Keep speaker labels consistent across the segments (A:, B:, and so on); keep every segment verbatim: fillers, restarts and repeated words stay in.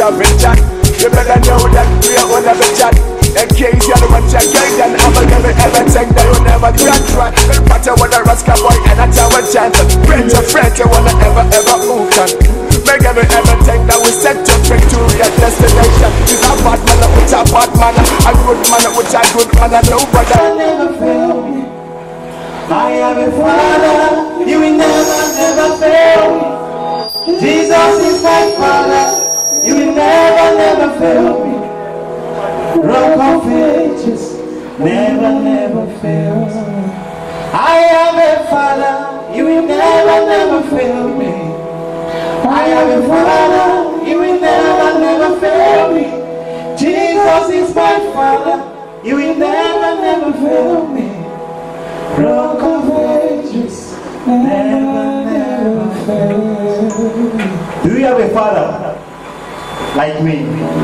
A: have a chat. You better know that we are gonna be chat. In case you're the one check then I'ma never ever take that you never can try. Well, Patter with a rascal boy and a tower chant. Friend to friend, you wanna ever ever move can. Make every ever take that we set to bring to your destination. It's a bad man with a bad man, a good man with a good man, and nobody
B: will never fail me. I have a Father, you will never, never fail me. Jesus is my Father, you will never, never fail me. Rock of Ages, never, never fails. I have a Father, you will never, never fail me. I have a Father, you will never, never fail me. Jesus is my Father, you will never, never fail me. Rock of Ages, never, never fail. Do you have a father like me?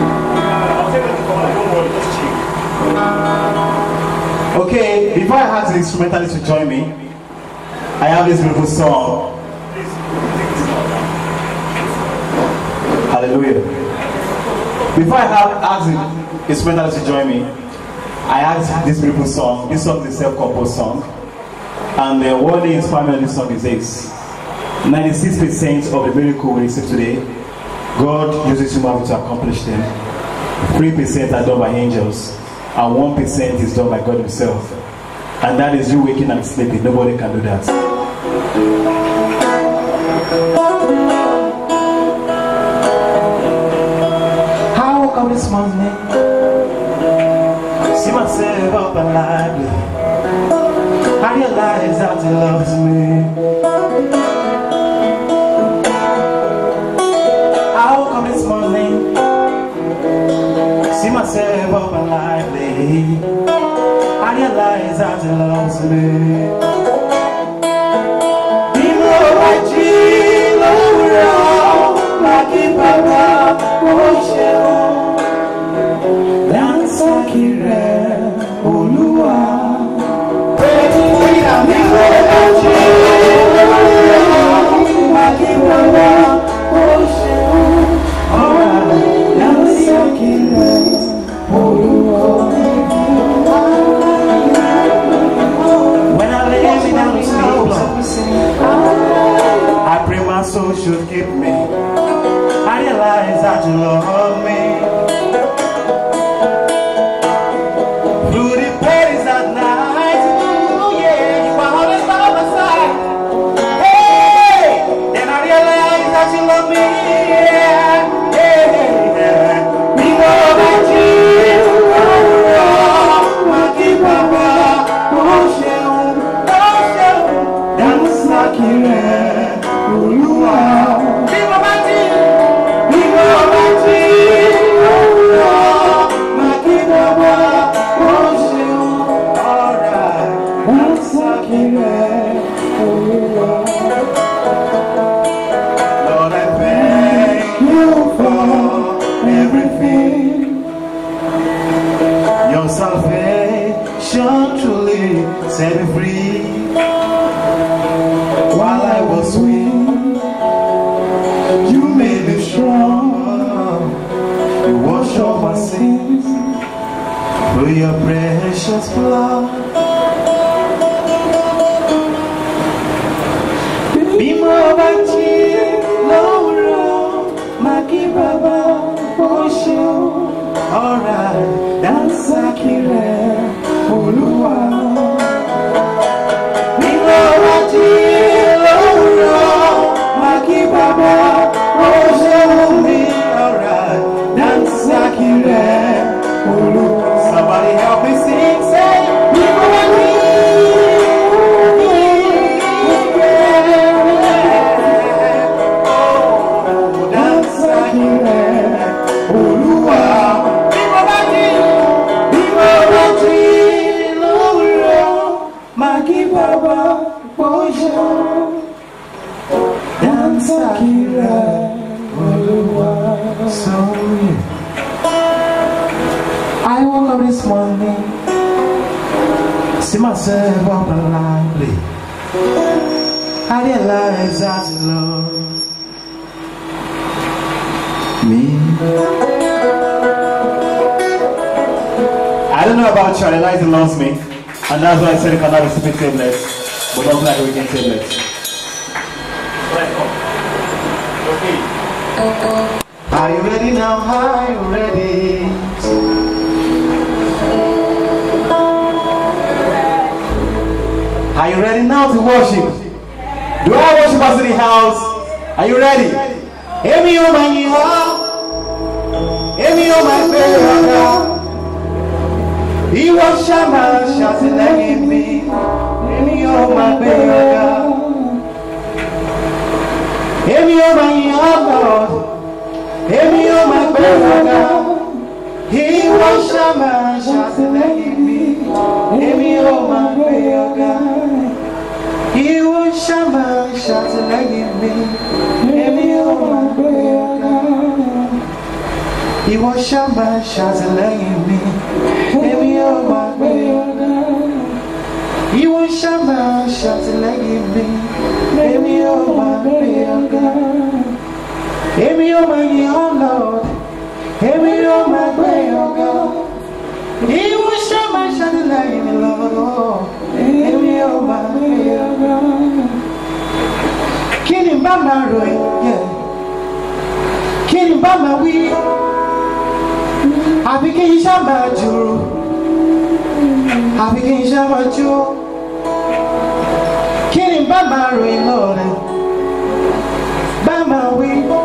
B: Okay, before I ask the instrumentalist to join me, I have this beautiful song. Hallelujah. Before I have ask the instrumentalist to join me, I asked this beautiful song. This song is a self-composed song. And uh, what they inspired me on this song is this. ninety-six percent of the miracle we receive today, God uses human to accomplish them. three percent are done by angels. And one percent is done by God himself. And that is you waking and sleeping. Nobody can do that. I woke up this morning, see myself up alive. I realize that he loves me. I woke up this morning, see myself up alive. I realize that he loves me. People like Jesus, like a papa, oh, dance like a red, Olua. I pray my soul should keep me. I realize that you love me. Through the pains at night, oh yeah, you are always by my side. Hey, then I realize that you love me. Yeah, yeah, yeah. Me know that you are my keep papa. Oh, shame, oh, shame. Dance like you. Lord, I thank you for everything. Your salvation truly set me free. While I was weak, you made me strong. You washed all my sins with your precious blood. Bimo banchi loro maki baba osho. Alright, dance akire Olúwa. Bimo banchi loro maki baba osho mi. Alright, dance akire Olúwa. Somebody help me sing, say Bimo banchi. I woke up this morning, see myself up alive. I realize that love. me. I don't know about you, Eliza loves me, and that's why I said it cannot be stupid tablets, but not like weekend tablets. Are you ready now? Are you ready? Are you ready now to worship? Do I worship us in the house? Are you ready? Hear me on my heart. Hear me on my prayer. He was Shama, shouting like me. Hear me on my prayer. Hear me on my heart, Lord. Hear me on my prayer. He was Shama, shouting like me. Hear me on my prayer. He was Shama, shouting like me. Hear me on my prayer. He was Shama, shouting like me. Hear me on my prayer. He was Shama, shouting like me. Hear me on my prayer. Hear me on my own, Lord. Hear me on my prayer. He was Shama, shouting like me, Lord. Hear me on my prayer. Killing by my road, yeah. Killing by my wheel. I begin Shama Juru. I begin Shama Juru. Killing by my road, Lord. By my wheel.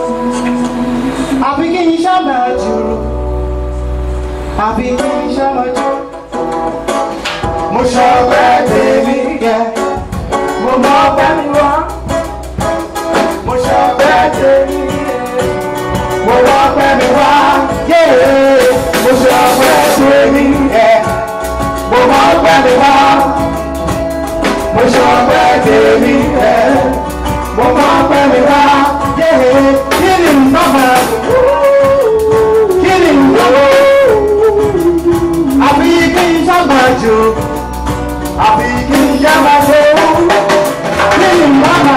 B: I begin Shama Juru. I begin Shama Juru. Mo ṣọpẹ́ tèmi yẹ, mo mọ ọpẹ́ mi wá. Mo ṣọpẹ́ tèmi yẹ, mo mọ ọpẹ́ mi wá. Mo ṣọpẹ́ tèmi yẹ, mo mọ ọpẹ́ mi wá. Mo ṣọpẹ́ tèmi yẹ, mo mọ ọpẹ́ mi wá. Kí ni bàbá? Kí ni bàbá? Àbí kí n sábà jù? Àbí kí n sábà jù? Kí ni bàbá?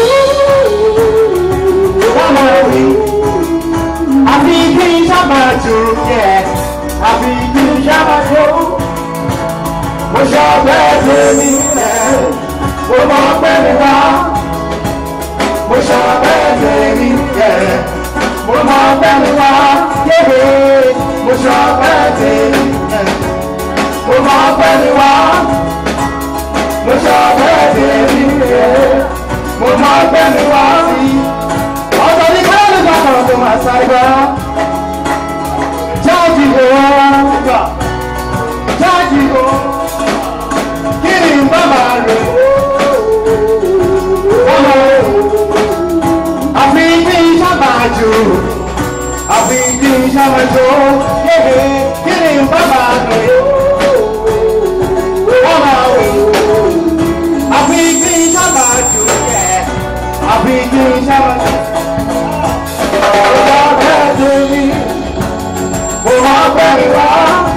B: Bàbá wí. Àbí kí n sábà jù? Àbí kí n sábà jù? Mo ṣọpẹ́ tèmi rẹ̀, mo mọ ọpẹ́ mi wá. Mo ṣọpẹ́ tèmi rẹ̀, mo mọ ọpẹ́ mi wá. Mo ṣọpẹ́ tèmi rẹ̀, mo mọ ọpẹ́ mi wá. Mo ṣọpẹ́ tèmi rẹ̀, mo mọ ọpẹ́ mi wá. Ọ̀sán ní káyọ̀ nígbà kan tó máa sáré gbá. Jáàjì kò wọ́n gbà. Jáàjì kò kí ni bàbá rẹ̀? Ọmọ àfi kí n sábà jù. Àfi kí n sábà jù. Kí ni bàbá rẹ̀? Ọmọ àfi kí n sábà jù. Àfi kí n sábà jù. Ọ̀rọ̀ bẹ́ẹ̀ tó ní. Mo máa bẹ̀ mí wá.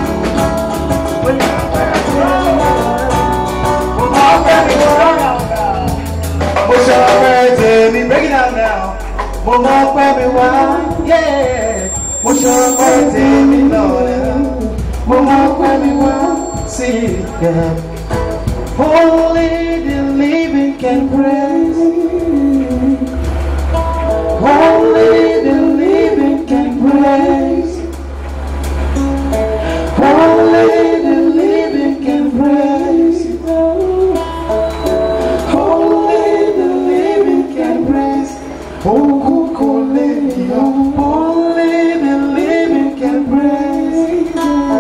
B: Mo máa bẹ̀ mí wá. Mo ṣọpẹ́ tèmi, break it down now. Mo máa bẹ̀ mí wá. Mo ṣọpẹ́ tèmi lọ́rẹ́. Mo máa bẹ̀ mí wá. See that only the living can praise. Only the living can praise. Only the living can praise. Only the living can praise. Oh, only the living can praise.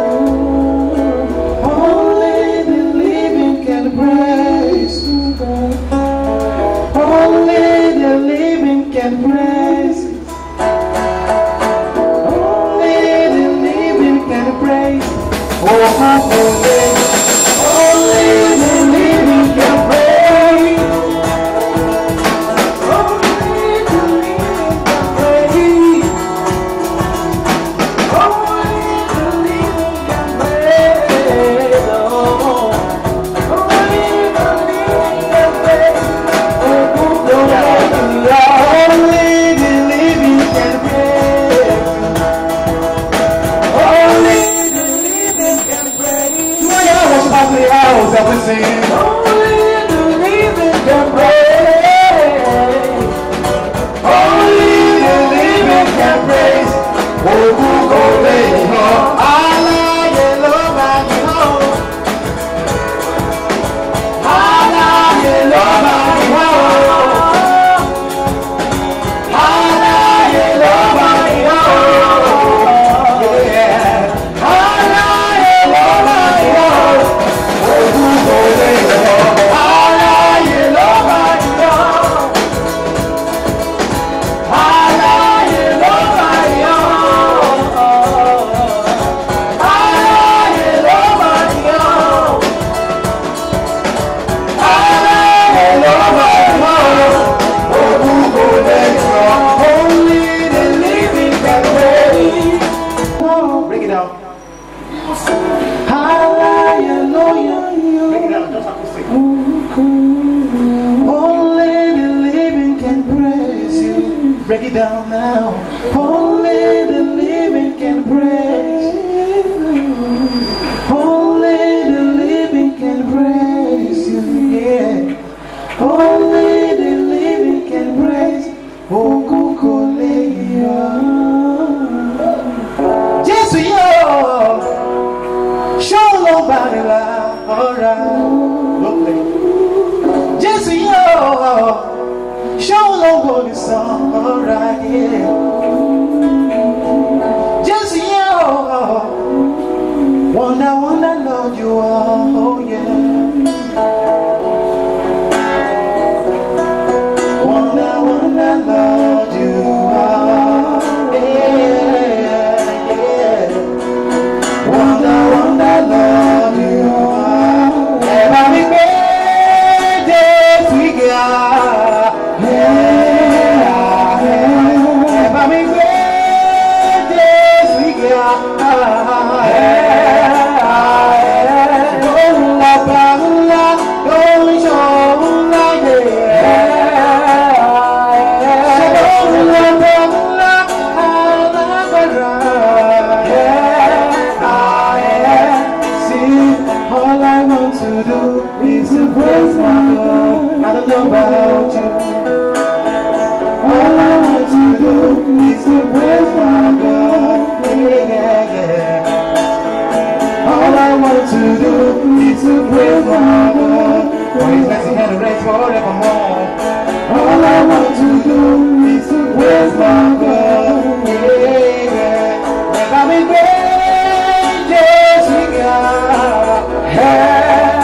B: Only the living can praise. Only the living can praise. Only the living can praise. Oh, only, only the living can praise. Only the living can break it down now. Only the living can praise. Only the living can praise you. Yeah. Only the living can praise. Oh, Kukuleya. Jesus, yo. Show nobody love. Alright. Lovely. Jesus, yo. Show nobody song. Alright, yeah. Jesus, yo. Wonder, wonder, Lord, you are. Oh, yeah. Wonder, wonder, Lord, you are. Yeah, yeah. Wonder, wonder, Lord, you are. Never be great, yes, we got. Yeah, yeah. Never be great, yes, we got. Yeah, yeah. Don't love, love, don't show, like it. Is to praise my God. I don't know about you. All I want to do is to praise my God. Yeah, yeah, yeah. All I want to do is to praise my God. For His mercy and the rain forevermore. All I want to do is to praise my God. Yeah, yeah. Never be great, yes, we got. Hey.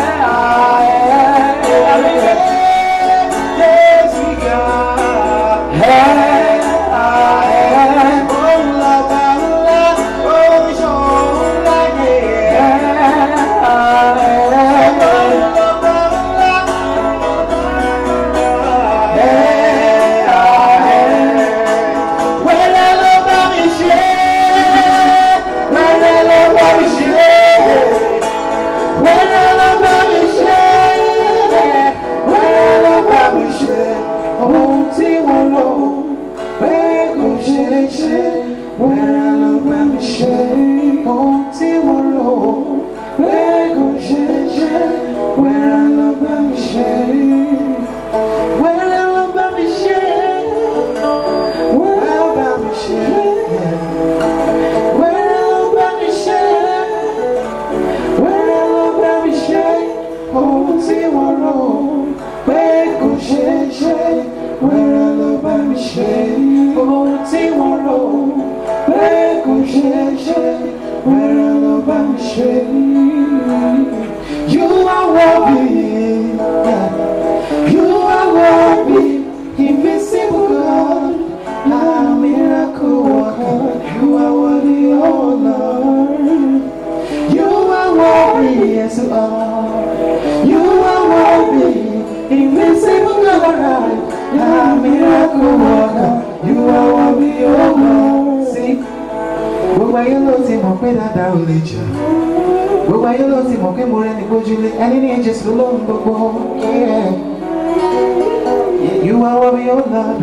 B: You are worthy, you are worthy, invisible God, a miracle worker. You are worthy, oh Lord. You are worthy, yes you are. You are worthy, invisible God, a miracle worker. You are worthy, oh Lord. See, gbogbo ayé ló ti mọ̀ pé dáadáa ò lè jà. Gbogbo ayé ló ti mọ̀ pé mo rẹ́ni gbójúlé. Ẹni ní Jésù ló ń gbogbo. You are worthy, oh Lord.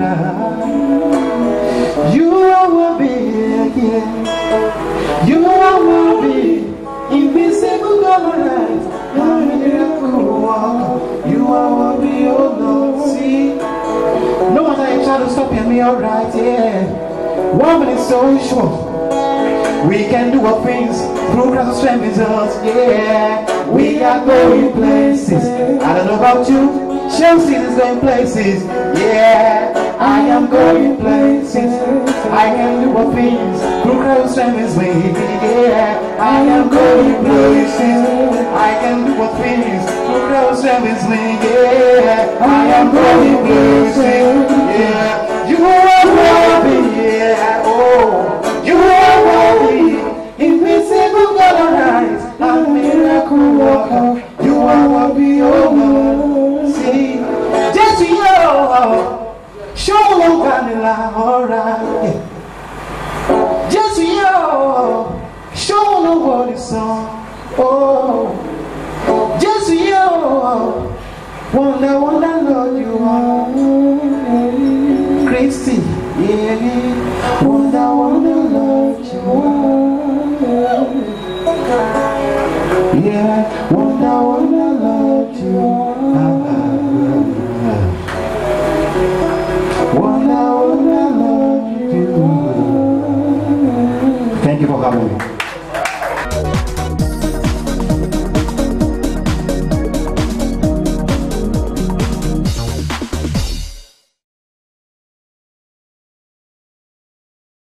B: You are worthy, yeah. You are worthy, invisible God, a miracle worker. You are worthy, oh Lord. See, no one that try to stop me, alright, yeah. One minute so short. We can do all things through Christ who strengthens us, yeah. We are going places. I don't know about you. Chelsea is going places, yeah. I am going places. I can do all things through Christ who strengthens me, yeah. I am going places. I can do all things through Christ who strengthens me, yeah. I am going places, yeah. You are worthy, yeah. Oh. You are worthy, invisible God arise, a miracle worker. You are worthy, oh Lord. See, just you, show no vanilla, alright. Just you, show no body song, oh. Just you, wonder, wonder, Lord, you are Christy. Yeah, wonder, wonder, Lord, you are. Yeah, wonder, wonder.